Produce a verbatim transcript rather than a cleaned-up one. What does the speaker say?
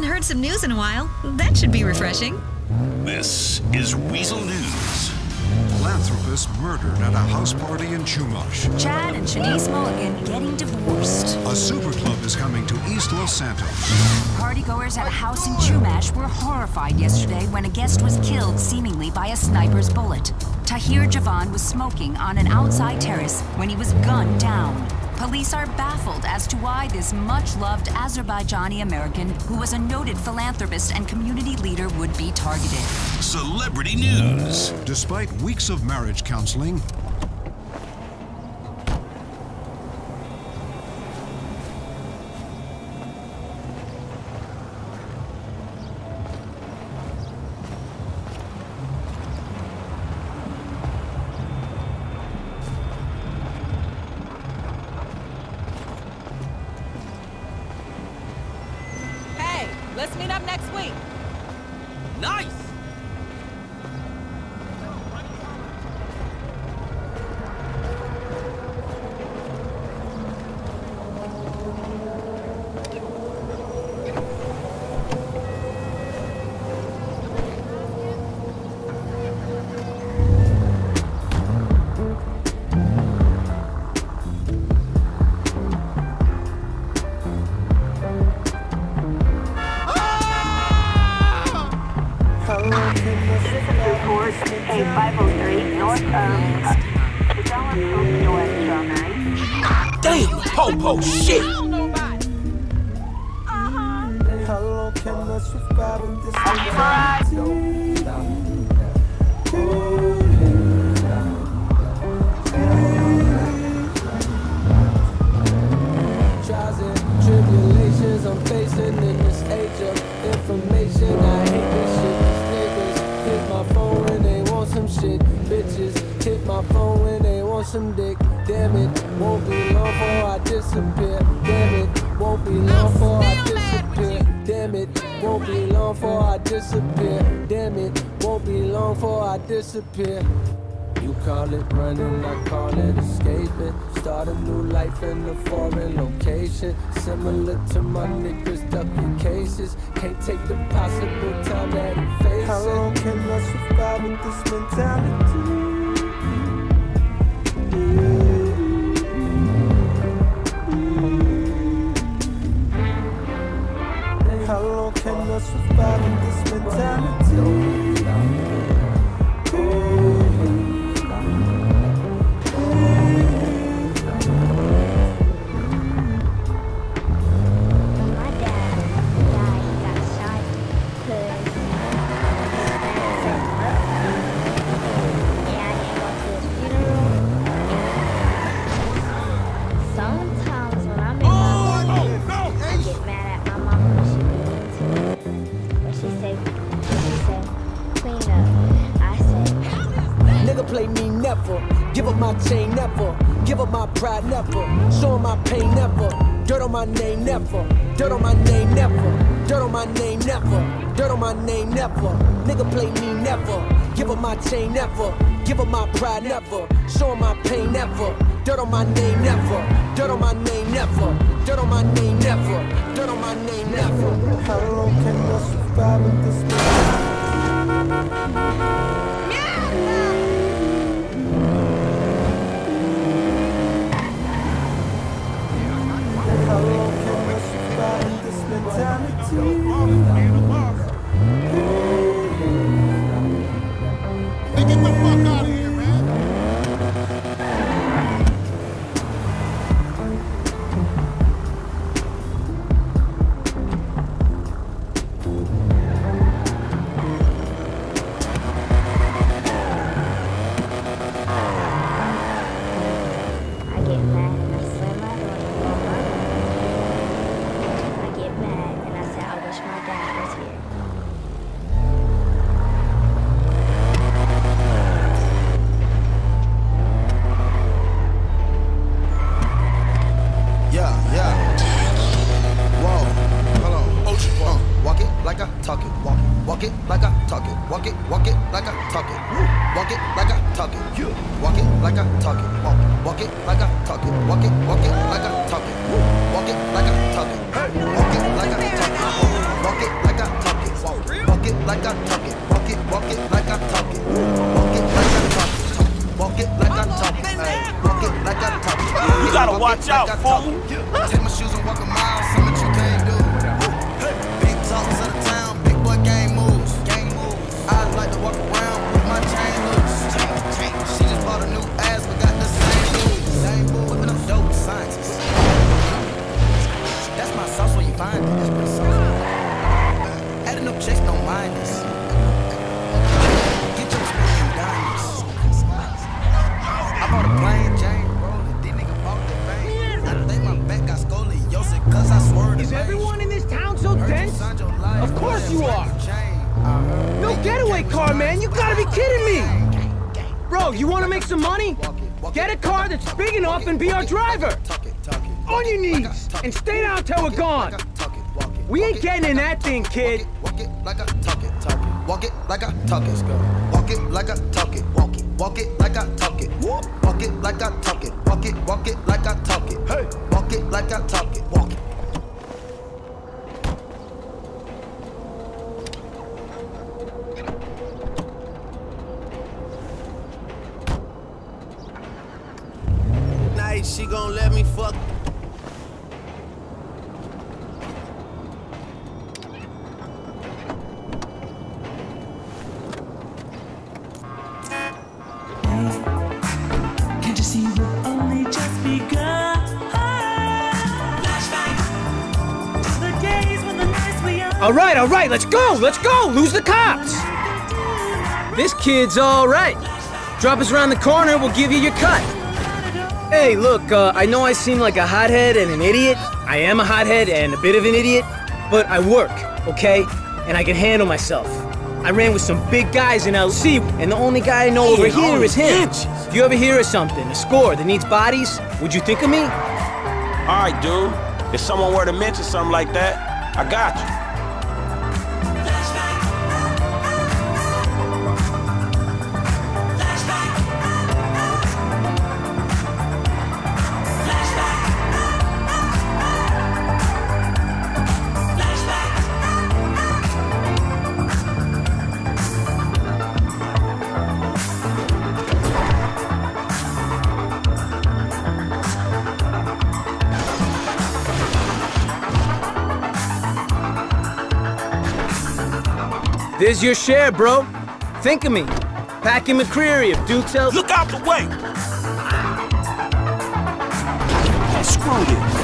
Haven't heard some news in a while. That should be refreshing. This is Weasel News. Philanthropist murdered at a house party in Chumash. Chad and Shanice Mulligan getting divorced. A super club is coming to East Los Santos. Partygoers at a house in Chumash were horrified yesterday when a guest was killed seemingly by a sniper's bullet. Tahir Javan was smoking on an outside terrace when he was gunned down. Police are baffled as to why this much-loved Azerbaijani American, who was a noted philanthropist and community leader, would be targeted. Celebrity News. Despite weeks of marriage counseling, Let's meet up next week. Nice! eight five oh three north of the Dollar Tree North Strawberry. Damn, Popo, shit! Uh-huh. Hello, can I survive with this? Trials and tribulations I'm facing in this age of information. I hate this shit. These niggas hit my phone when they want some shit. Bitches hit my phone when they want some dick. Damn it, won't be long before I disappear. Damn it, won't be long before I disappear. Damn it, won't be long before I disappear. Damn it, won't be long before I disappear. You call it running, I call it escaping. Start a new life in a foreign location. Similar to my niggas ducking cases. Can't take the possible time that I'm facing. How long can I survive with this mentality? How long can I survive with this mentality? Play me never, give up my chain never, give up my pride never, show my pain never, dirt on my name never, dirt on my name never, dirt on my name never, dirt on my name never, nigga play me never, give up my chain never, give up my pride never, show my pain never, dirt on my name never, dirt on my name never, dirt on my name never, dirt on my name never. How long can I survive with this? How long can I survive in this mentality? Hey, get the fuck out of here, man! I get mad and I slam my door. I get mad and I say I wish my dad was here. Yeah, yeah. Whoa, hold on. Uh, walk it like I talk it. Walk it, walk it like I talk it. Walk it, walk it like I talk it. Woo. Walk it like I talk it. You walk it like I talk it. Walk it, walk it like I talk it. Walk it, walk it like I talk it. Woo. Walk it like I talk it. Walk it like I talk it. Walk it. out, fool. Take my shoes and walk a mile, something you can't do. Big talks of the town, big boy gang moves. I like to walk around with my chain loose. She just bought a new ass, but got the same moves. Whipping up dope scientists. That's my sauce where you find it. That's pretty sauce. Adding up checks, don't mind this. Get your spin diamonds. I bought a plain Jane rolling. These niggas bought the vein. I think my back got scoliosis, cause I swerved. Is everyone in this town so dense? Of course you are. No getaway car, man. You gotta be kidding me. Bro, you wanna make some money? Get a car that's big enough and be our driver. On your knees and stay down till we're gone. We ain't getting in that thing, kid. Walk it like I talk it, talk it. Walk it like I talk it. Walk it like I talk it. Walk it. Walk it like I talk it. Walk it like I talk it. Walk it. Walk it like I talk it. Hey. Walk it like I talk it. Walk it. Night, she gon' let me fuck. Can't you see we've only just begun? Flashback to the days when the nights were young. All right, all right, let's go, let's go. Lose the cops. This kid's all right. Drop us around the corner, we'll give you your cut. Hey, look, uh, I know I seem like a hothead and an idiot. I am a hothead and a bit of an idiot, but I work, okay? And I can handle myself. I ran with some big guys in L C, and the only guy I know over here is him. If you ever hear of something, a score that needs bodies, would you think of me? All right, dude. If someone were to mention something like that, I got you. There's your share, bro. Think of me. Packing McCreary if dude tells... Look out the way! Oh, screw this.